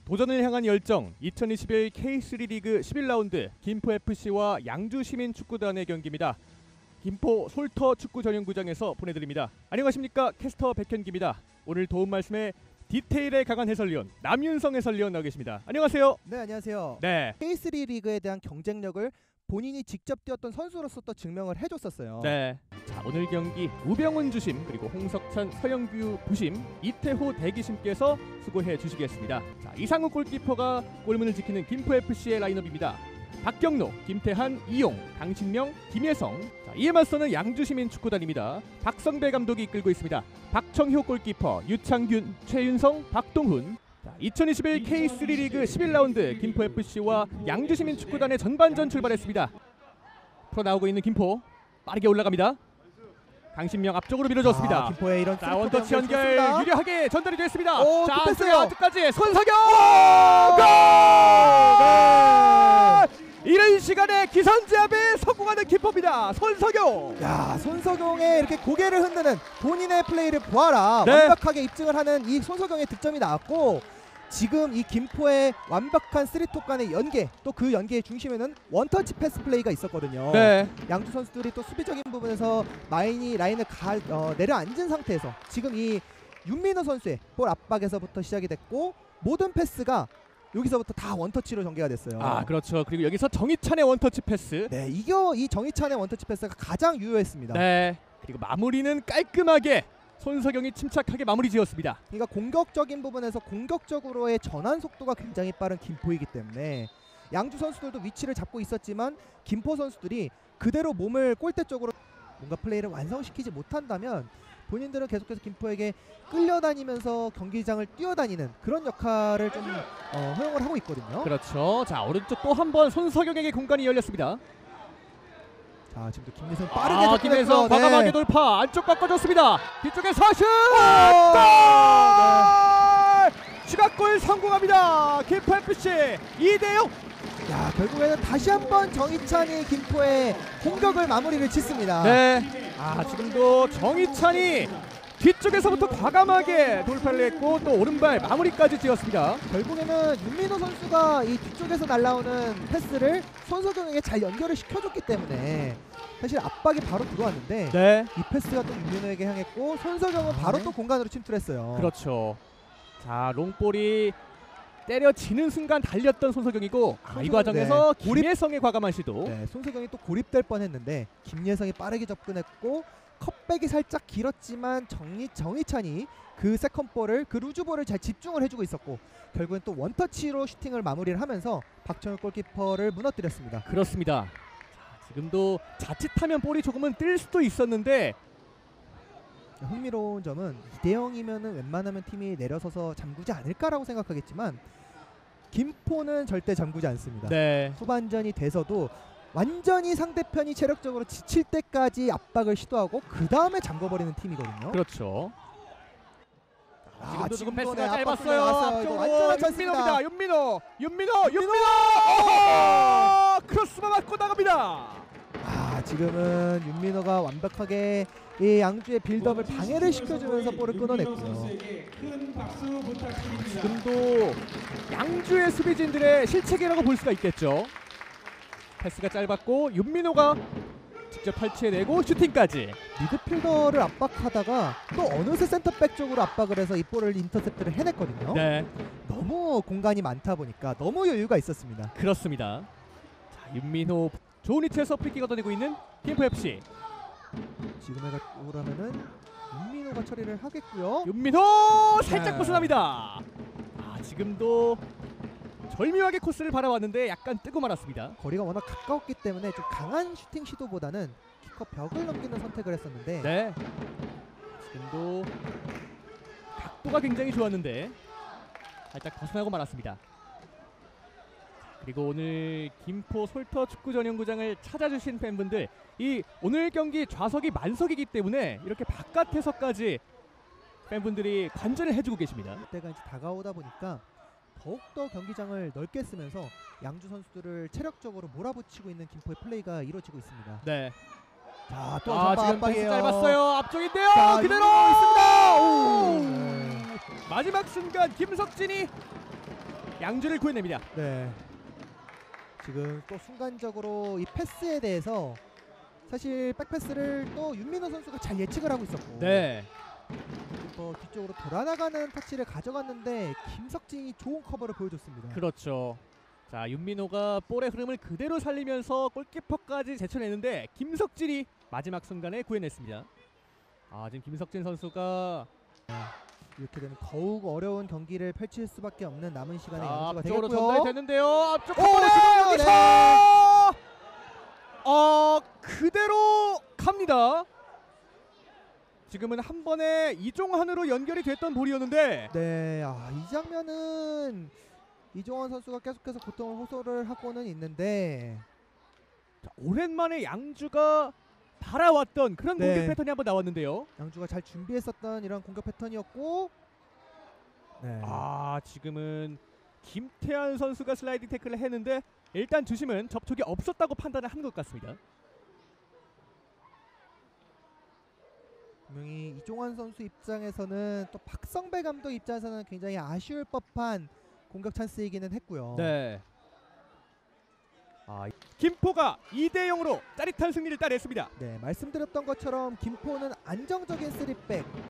도전을 향한 열정 2021 K3 리그 11라운드 김포FC와 양주시민축구단의 경기입니다. 김포 솔터 축구 전용구장에서 보내드립니다. 안녕하십니까, 캐스터 백현기입니다. 오늘 도움 말씀에 디테일에 강한 해설위원 남윤성 해설위원 나와 계십니다. 안녕하세요. 네, 안녕하세요. 네. K3 리그에 대한 경쟁력을 본인이 직접 뛰었던 선수로서 또 증명을 해줬었어요. 네. 자, 오늘 경기 우병훈 주심 그리고 홍석찬, 서영규 부심, 이태호 대기심께서 수고해 주시겠습니다. 자, 이상우 골키퍼가 골문을 지키는 김포FC의 라인업입니다. 박경로, 김태한, 이용, 강신명, 김예성. 자, 이에 맞서는 양주시민축구단입니다. 박성배 감독이 이끌고 있습니다. 박청효 골키퍼, 유창균, 최윤성, 박동훈. 2021 K3 리그 11라운드 김포FC와 양주시민축구단의 전반전 출발했습니다. 풀어 나오고 있는 김포 빠르게 올라갑니다. 강신명 앞쪽으로 밀어줬습니다. 김포의 이런 자, 원터치 연결 유리하게 전달이 됐습니다. 오, 자, 끝냈어요. 아직까지 손석영 골! 네! 이른 시간에 기선제압에 성공하는 김포입니다. 손석영. 야, 손석영의 이렇게 고개를 흔드는 본인의 플레이를 보아라. 네. 완벽하게 입증을 하는 이 손석영의 득점이 나왔고, 지금 이 김포의 완벽한 3톱 간의 연계, 또 그 연계의 중심에는 원터치 패스 플레이가 있었거든요. 네. 양주 선수들이 또 수비적인 부분에서 라인을 내려앉은 상태에서 지금 이 윤민호 선수의 볼 압박에서부터 시작이 됐고, 모든 패스가 여기서부터 다 원터치로 전개가 됐어요. 아, 그렇죠. 그리고 여기서 정희찬의 원터치 패스. 네, 이 정희찬의 원터치 패스가 가장 유효했습니다. 네. 그리고 마무리는 깔끔하게 손석영이 침착하게 마무리 지었습니다. 그러니까 공격적인 부분에서 공격적으로의 전환 속도가 굉장히 빠른 김포이기 때문에 양주 선수들도 위치를 잡고 있었지만 김포 선수들이 그대로 몸을 골대 쪽으로 뭔가 플레이를 완성시키지 못한다면 본인들은 계속해서 김포에게 끌려다니면서 경기장을 뛰어다니는 그런 역할을 좀 허용을 하고 있거든요. 그렇죠. 자, 오른쪽 또 한 번 손석영에게 공간이 열렸습니다. 자, 지금도 김예성 빠르게 김예성 과감하게 돌파, 안쪽 꺾어줬습니다. 뒤쪽에서 슛! 골! 추가골 성공합니다. 김포FC 2대0. 야, 결국에는 다시 한번 정희찬이 김포의 공격을 마무리를 짓습니다. 네. 아, 지금도 정희찬이 뒤쪽에서부터 과감하게 돌파를 했고 또 오른발 마무리까지 지었습니다. 결국에는 윤민호 선수가 이 뒤쪽에서 날라오는 패스를 손석영에게 잘 연결을 시켜줬기 때문에 사실 압박이 바로 들어왔는데, 네. 이 패스가 또 윤민호에게 향했고 손석영은 바로 또 공간으로 침투했어요. 그렇죠. 자, 롱볼이 때려지는 순간 달렸던 손석영이고, 이 과정에서 김예성의 과감한 시도. 네, 손석영이 또 고립될 뻔했는데 김예성이 빠르게 접근했고, 컵백이 살짝 길었지만 정희찬이 그 세컨볼을, 그 루즈볼을 잘 집중을 해주고 있었고, 결국엔 또 원터치로 슈팅을 마무리를 하면서 박정혁 골키퍼를 무너뜨렸습니다. 그렇습니다. 자, 지금도 자칫하면 볼이 조금은 뜰 수도 있었는데, 흥미로운 점은 2대0이면은 웬만하면 팀이 내려서서 잠그지 않을까라고 생각하겠지만 김포는 절대 잠그지 않습니다. 네. 후반전이 돼서도 완전히 상대편이 체력적으로 지칠 때까지 압박을 시도하고 그 다음에 잠궈버리는 팀이거든요. 그렇죠. 지금도 지금도 패스가 네, 짧았어요. 앞쪽으로 앞쪽으로 찬스입니다. 윤민호. 크로스만 맞고 나갑니다. 지금은 윤민호가 완벽하게 이 양주의 빌드업을 방해를 시켜주면서 볼을 끊어냈고요. 지금도 양주의 수비진들의 실책이라고 볼 수가 있겠죠. 패스가 짧았고 윤민호가 직접 탈취해내고 슈팅까지. 미드필더를 압박하다가 또 어느새 센터백 쪽으로 압박을 해서 이 볼을 인터셉트를 해냈거든요. 네. 너무 공간이 많다 보니까 너무 여유가 있었습니다. 그렇습니다. 자, 윤민호 좋은 위치에서 프리킥 얻어내고 있는 김포FC. 지금에가 오라면은 윤민호가 처리를 하겠고요. 윤민호 살짝 네. 벗어납니다. 지금도 절묘하게 코스를 바라왔는데 약간 뜨고 말았습니다. 거리가 워낙 가까웠기 때문에 좀 강한 슈팅 시도보다는 키커 벽을 넘기는 선택을 했었는데, 네. 지금도 각도가 굉장히 좋았는데 살짝 벗어나고 말았습니다. 그리고 오늘 김포 솔터 축구 전용구장을 찾아주신 팬분들, 이 오늘 경기 좌석이 만석이기 때문에 이렇게 바깥에서까지 팬분들이 관전을 해주고 계십니다. 그때가 이제 다가오다 보니까 더욱더 경기장을 넓게 쓰면서 양주 선수들을 체력적으로 몰아붙이고 있는 김포의 플레이가 이루어지고 있습니다. 네. 자, 또 지금 패스 압박이에요. 짧았어요. 앞쪽인데요. 자, 그대로 있습니다. 마지막 순간 김석진이 양주를 구해냅니다. 네. 지금 또 순간적으로 이 패스에 대해서 사실 백패스를 또 윤민호 선수가 잘 예측을 하고 있었고 네. 뒤쪽으로 돌아나가는 터치를 가져갔는데 김석진이 좋은 커버를 보여줬습니다. 그렇죠. 자, 윤민호가 볼의 흐름을 그대로 살리면서 골키퍼까지 제쳐내는데 김석진이 마지막 순간에 구해냈습니다. 아, 지금 김석진 선수가 이렇게 되면 더욱 어려운 경기를 펼칠 수밖에 없는 남은 시간에 연주가 앞쪽으로 되겠고요. 전달이 됐는데요. 앞쪽 오! 한 번에 지금 여기서 네. 그대로 갑니다. 지금은 한 번에 이종환으로 연결이 됐던 볼이었는데 네, 이 장면은 이종원 선수가 계속해서 고통을 호소를 하고는 있는데 자, 오랜만에 양주가 달아왔던 그런 네. 공격 패턴이 한번 나왔는데요. 양주가 잘 준비했었던 이런 공격 패턴이었고 네. 지금은 김태환 선수가 슬라이딩 태클을 했는데 일단 주심은 접촉이 없었다고 판단을 한 것 같습니다. 분명히 이종환 선수 입장에서는 또 박성배 감독 입장에서는 굉장히 아쉬울 법한 공격 찬스이기는 했고요. 네. 김포가 2대0으로 짜릿한 승리를 따냈습니다. 네, 말씀드렸던 것처럼 김포는 안정적인 3백